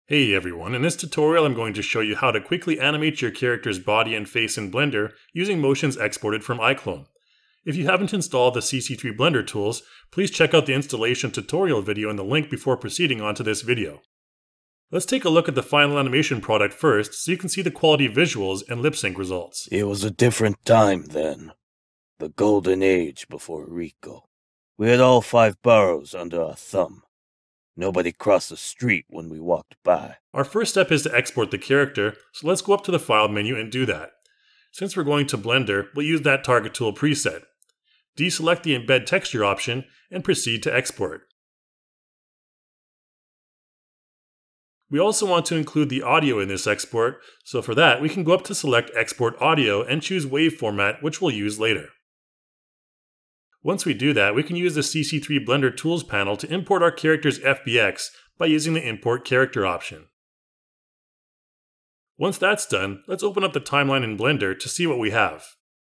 Hey everyone, in this tutorial I'm going to show you how to quickly animate your character's body and face in Blender using motions exported from iClone. If you haven't installed the CC3 Blender Tools, please check out the installation tutorial video in the link before proceeding on to this video. Let's take a look at the final animation product first so you can see the quality visuals and lip-sync results. It was a different time then. The golden age before Rico. We had all 5 boroughs under our thumb. Nobody crossed the street when we walked by. Our first step is to export the character, so let's go up to the File menu and do that. Since we're going to Blender, we'll use that Target Tool preset. Deselect the Embed Texture option and proceed to export. We also want to include the audio in this export, so for that we can go up to select Export Audio and choose Wave Format, which we'll use later. Once we do that, we can use the CC3 Blender Tools panel to import our character's FBX by using the Import Character option. Once that's done, let's open up the timeline in Blender to see what we have.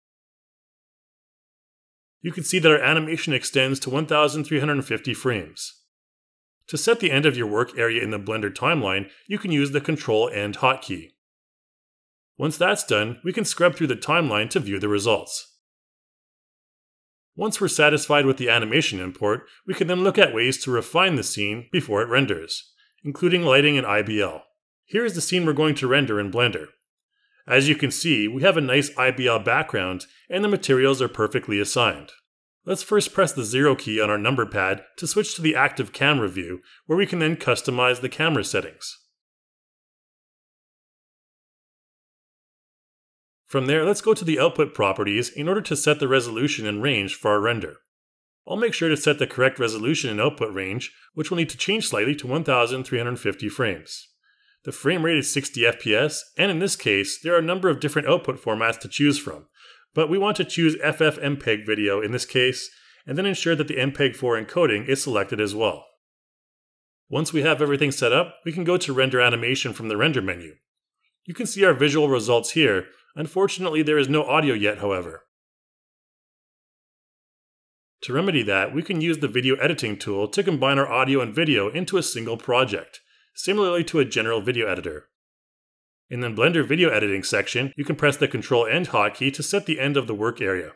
You can see that our animation extends to 1350 frames. To set the end of your work area in the Blender timeline, you can use the Ctrl and hotkey. Once that's done, we can scrub through the timeline to view the results. Once we're satisfied with the animation import, we can then look at ways to refine the scene before it renders, including lighting and IBL. Here is the scene we're going to render in Blender. As you can see, we have a nice IBL background and the materials are perfectly assigned. Let's first press the 0 key on our number pad to switch to the active camera view, where we can then customize the camera settings. From there, let's go to the output properties in order to set the resolution and range for our render. I'll make sure to set the correct resolution and output range, which will need to change slightly to 1350 frames. The frame rate is 60 FPS, and in this case, there are a number of different output formats to choose from, but we want to choose FFmpeg video in this case, and then ensure that the MPEG-4 encoding is selected as well. Once we have everything set up, we can go to Render Animation from the Render menu. You can see our visual results here. Unfortunately, there is no audio yet, however. To remedy that, we can use the Video Editing tool to combine our audio and video into a single project, similarly to a general video editor. In the Blender Video Editing section, you can press the Ctrl and hotkey to set the end of the work area.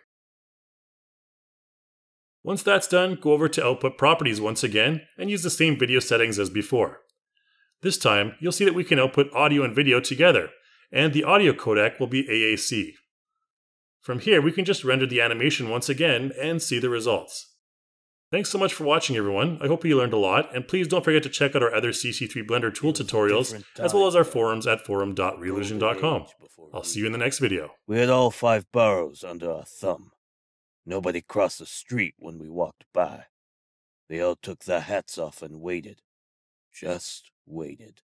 Once that's done, go over to Output Properties once again and use the same video settings as before. This time, you'll see that we can output audio and video together, and the audio codec will be AAC. From here, we can just render the animation once again and see the results. Thanks so much for watching, everyone. I hope you learned a lot, and please don't forget to check out our other CC3 Blender tool tutorials, as well as our forums at forum.reallusion.com. I'll see you in the next video. We had all 5 boroughs under our thumb. Nobody crossed the street when we walked by. They all took their hats off and waited. Just waited.